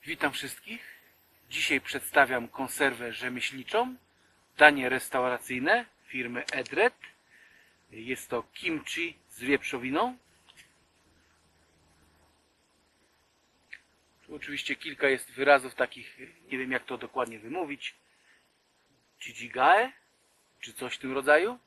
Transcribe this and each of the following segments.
Witam wszystkich. Dzisiaj przedstawiam konserwę rzemieślniczą, danie restauracyjne firmy Edred. Jest to kimchi z wieprzowiną. Tu oczywiście kilka jest wyrazów takich, nie wiem jak to dokładnie wymówić. Jijigae, czy coś w tym rodzaju.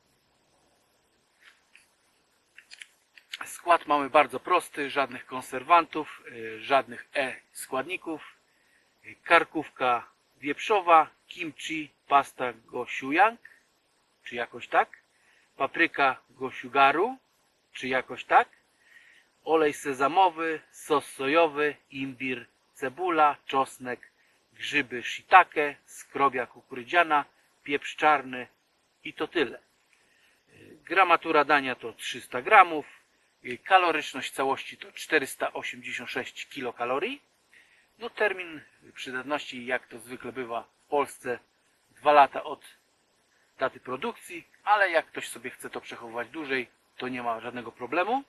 Skład mamy bardzo prosty, żadnych konserwantów, żadnych składników. Karkówka wieprzowa, kimchi, pasta gochujang, czy jakoś tak. Papryka gochugaru, czy jakoś tak. Olej sezamowy, sos sojowy, imbir, cebula, czosnek, grzyby shiitake, skrobia kukurydziana, pieprz czarny i to tyle. Gramatura dania to 300 gramów. Kaloryczność całości to 486 kilokalorii. No termin przydatności, jak to zwykle bywa w Polsce, 2 lata od daty produkcji, ale jak ktoś sobie chce to przechowywać dłużej, to nie ma żadnego problemu.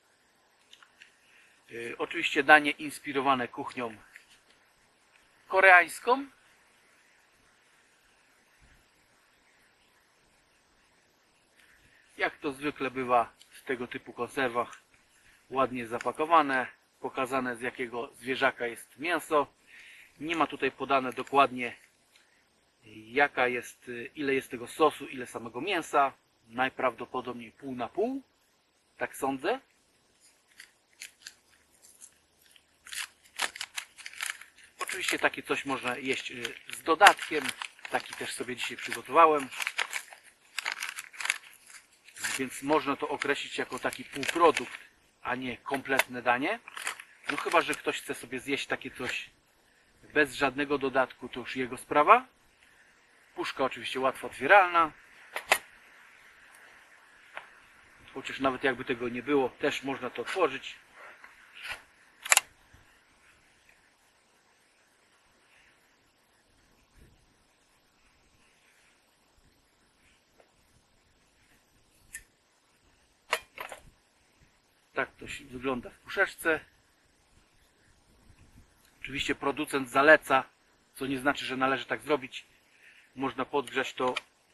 Oczywiście danie inspirowane kuchnią koreańską. Jak to zwykle bywa w tego typu konserwach, ładnie zapakowane, pokazane z jakiego zwierzaka jest mięso. Nie ma tutaj podane dokładnie ile jest tego sosu, ile samego mięsa. Najprawdopodobniej pół na pół, tak sądzę. Oczywiście takie coś można jeść z dodatkiem. Taki też sobie dzisiaj przygotowałem. Więc można to określić jako taki półprodukt, a nie kompletne danie. No chyba że ktoś chce sobie zjeść takie coś bez żadnego dodatku, to już jego sprawa. Puszka oczywiście łatwo otwieralna. Chociaż nawet jakby tego nie było, też można to otworzyć. Tak to wygląda w puszeczce. Oczywiście producent zaleca, co nie znaczy, że należy tak zrobić. Można podgrzać to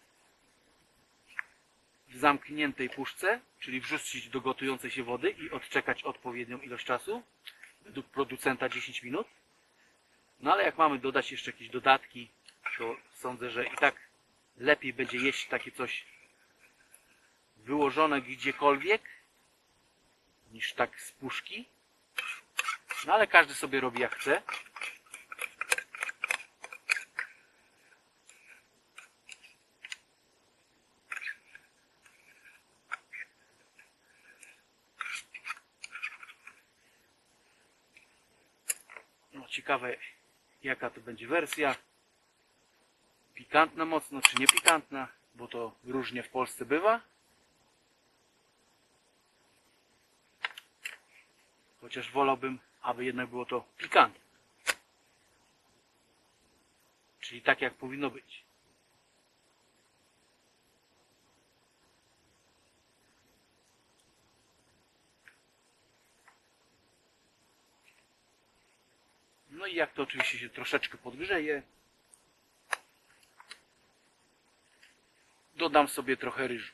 w zamkniętej puszce, czyli wrzucić do gotującej się wody i odczekać odpowiednią ilość czasu. Według producenta 10 minut. No ale jak mamy dodać jeszcze jakieś dodatki, to sądzę, że i tak lepiej będzie jeść takie coś wyłożone gdziekolwiek niż tak z puszki. No ale każdy sobie robi jak chce. No ciekawe jaka to będzie wersja. Pikantna mocno czy nie pikantna, bo to różnie w Polsce bywa. Chociaż wolałbym, aby jednak było to pikantne. Czyli tak jak powinno być. No i jak to oczywiście się troszeczkę podgrzeje, dodam sobie trochę ryżu.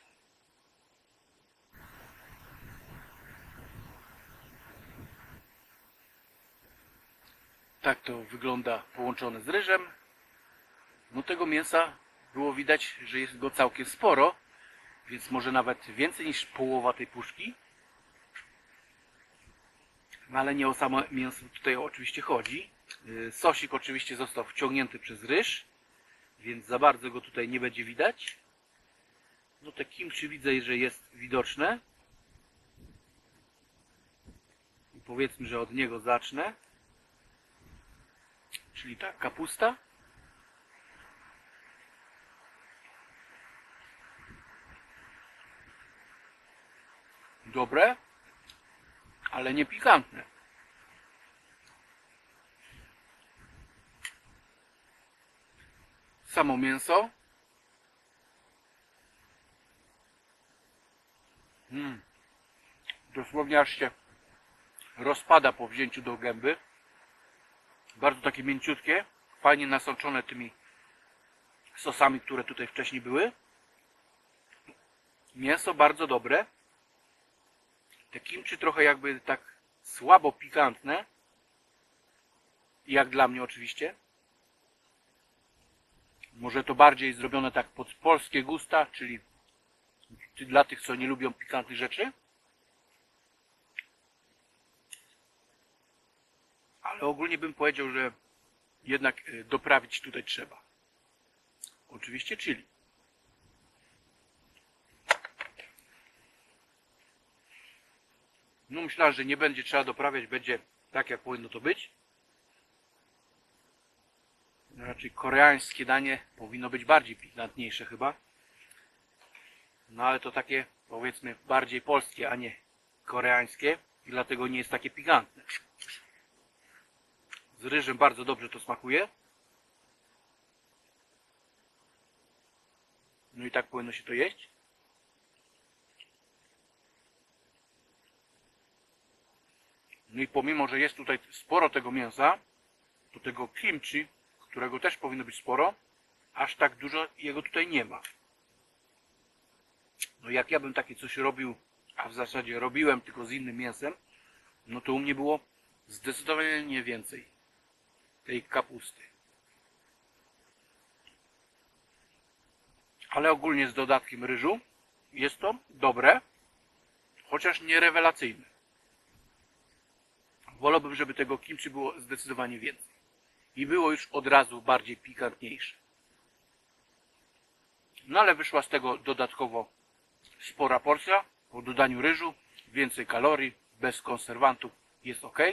Tak to wygląda połączone z ryżem. No tego mięsa było widać, że jest go całkiem sporo, więc może nawet więcej niż połowa tej puszki. No ale nie o samo mięso tutaj oczywiście chodzi. Sosik oczywiście został wciągnięty przez ryż, więc za bardzo go tutaj nie będzie widać. No te kimchi widzę, że jest widoczne. I powiedzmy, że od niego zacznę. Czyli ta kapusta. Dobre, ale nie pikantne. Samo mięso. Dosłownie aż się rozpada po wzięciu do gęby. Bardzo takie mięciutkie, fajnie nasączone tymi sosami, które tutaj wcześniej były. Mięso bardzo dobre. Te kimchi trochę jakby tak słabo pikantne. Jak dla mnie oczywiście. Może to bardziej zrobione tak pod polskie gusta, czyli dla tych, co nie lubią pikantnych rzeczy. Ale ogólnie bym powiedział, że jednak doprawić tutaj trzeba. Oczywiście chili. No myślałem, że nie będzie trzeba doprawiać, będzie tak jak powinno to być. Raczej koreańskie danie powinno być bardziej pikantniejsze chyba. No ale to takie powiedzmy bardziej polskie, a nie koreańskie. I dlatego nie jest takie pikantne. Z ryżem bardzo dobrze to smakuje. No i tak powinno się to jeść. No i pomimo, że jest tutaj sporo tego mięsa, to tego kimchi, którego też powinno być sporo, aż tak dużo jego tutaj nie ma. No jak ja bym takie coś robił, a w zasadzie robiłem tylko z innym mięsem, no to u mnie było zdecydowanie więcej tej kapusty. Ale ogólnie z dodatkiem ryżu jest to dobre, chociaż nie rewelacyjne. Wolałbym, żeby tego kimchi było zdecydowanie więcej. I było już od razu bardziej pikantniejsze. No ale wyszła z tego dodatkowo spora porcja. Po dodaniu ryżu, więcej kalorii, bez konserwantów, jest ok.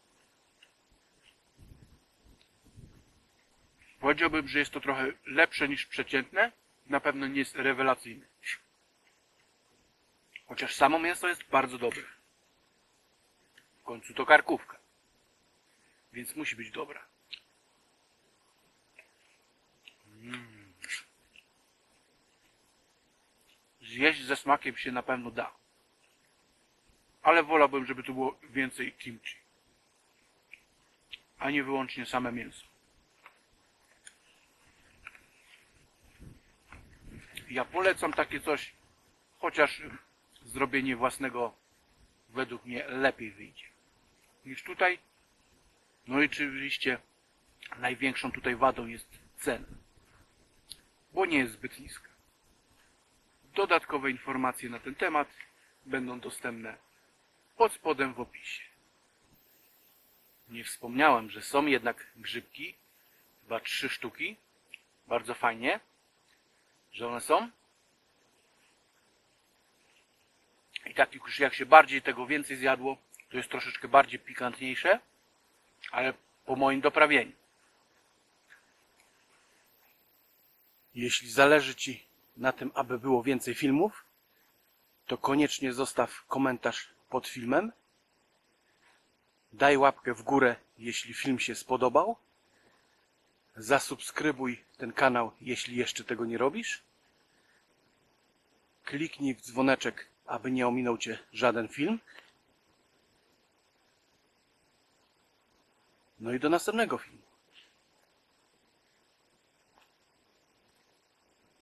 Powiedziałbym, że jest to trochę lepsze niż przeciętne. Na pewno nie jest rewelacyjne. Chociaż samo mięso jest bardzo dobre. W końcu to karkówka. Więc musi być dobra. Zjeść ze smakiem się na pewno da. Ale wolałbym, żeby tu było więcej kimchi. A nie wyłącznie same mięso. Ja polecam takie coś, chociaż zrobienie własnego według mnie lepiej wyjdzie niż tutaj. No i oczywiście największą tutaj wadą jest cena, bo nie jest zbyt niska. Dodatkowe informacje na ten temat będą dostępne pod spodem w opisie. Nie wspomniałem, że są jednak grzybki, chyba 3 sztuki, bardzo fajnie, że one są. I tak już jak się bardziej tego więcej zjadło, to jest troszeczkę bardziej pikantniejsze, ale po moim doprawieniu. Jeśli zależy Ci na tym, aby było więcej filmów, to koniecznie zostaw komentarz pod filmem. Daj łapkę w górę, jeśli film się spodobał. Zasubskrybuj ten kanał, jeśli jeszcze tego nie robisz. Kliknij w dzwoneczek, aby nie ominął Cię żaden film. No i do następnego filmu.